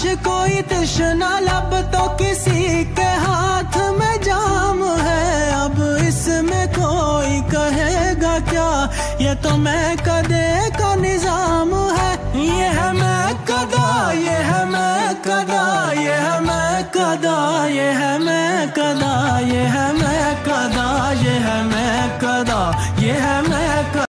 कोई तृष्णा लब तो किसी के हाथ में जाम है। अब इसमें कोई कहेगा क्या, ये तो मैं कदे का निजाम है। ये है मैं कदा, ये है मैं कदा, ये है मैं कदा, ये है मैं कदा, ये है मैं कदा, ये है मैं कदा, ये है